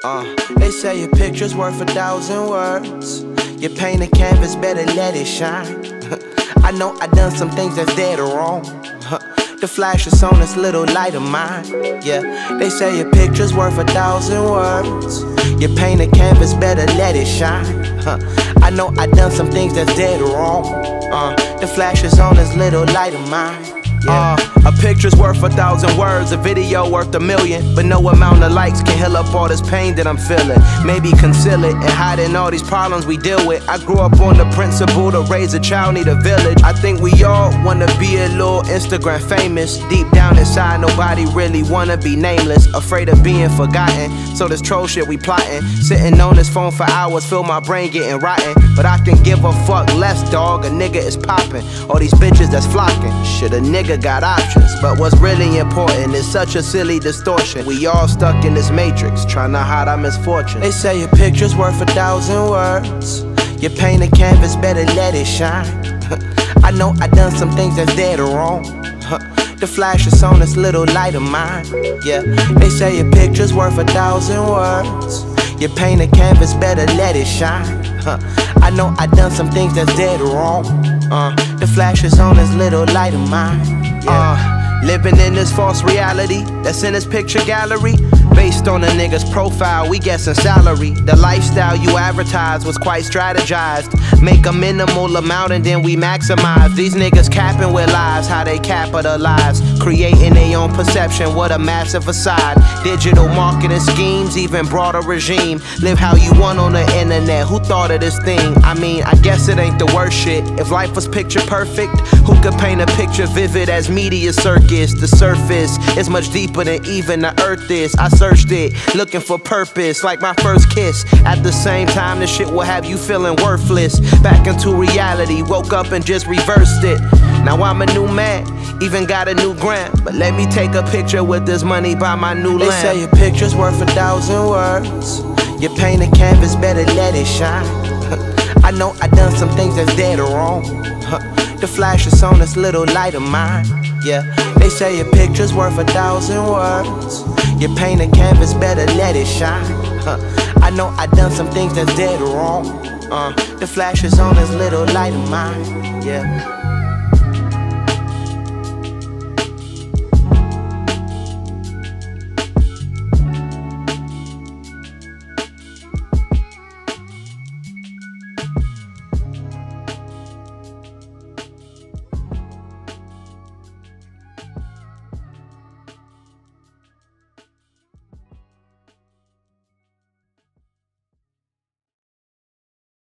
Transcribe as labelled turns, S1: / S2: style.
S1: They say your picture's worth 1,000 words. You paint a canvas, better let it shine. I know I done some things that's dead or wrong. The flash is on this little light of mine. Yeah, they say your picture's worth 1,000 words. You paint a canvas, better let it shine. I know I done some things that's dead or wrong. The flash is on this little light of mine. A picture's worth 1,000 words, a video worth 1,000,000. But no amount of likes can heal up all this pain that I'm feeling. Maybe conceal it and hide in all these problems we deal with. I grew up on the principle to raise a child need a village. I think we all wanna be a little Instagram famous. Deep down inside, nobody really wanna be nameless. Afraid of being forgotten, so this troll shit we plotting. Sitting on this phone for hours, feel my brain getting rotten. But I can give a fuck less, dog, a nigga is popping. All these bitches that's flocking, shit, a nigga got options. But what's really important is such a silly distortion. We all stuck in this matrix, trying to hide our misfortune. They say your picture's worth 1,000 words. You paint a canvas, better let it shine. I know I done some things that's dead or wrong. The flash is on this little light of mine. Yeah, they say your picture's worth 1,000 words. You paint a canvas, better let it shine. I know I done some things that's dead or wrong. The flash is on this little light of mine. Living in this false reality that's in this picture gallery. Based on a nigga's profile, we guessing salary. The lifestyle you advertise was quite strategized. Make a minimal amount and then we maximize. These niggas capping with lies, how they capitalize. Creating their own perception, what a massive facade. Digital marketing schemes, even broader regime. Live how you want on the internet, who thought of this thing? I mean, I guess it ain't the worst shit. If life was picture perfect, who could paint a picture vivid as media circus? The surface is much deeper than even the earth is. I searched it, looking for purpose, like my first kiss. At the same time, this shit will have you feeling worthless. Back into reality, woke up and just reversed it. Now I'm a new man, even got a new gram. But let me take a picture with this money by my new lamp. They say your picture's worth 1,000 words. You paint a canvas, better let it shine. I know I done some things that's dead or wrong. The flash is on this little light of mine. Yeah, they say your picture's worth 1,000 words. You paint a canvas, better let it shine. I know I done some things that's dead or wrong. The flash is on this little light of mine. Yeah.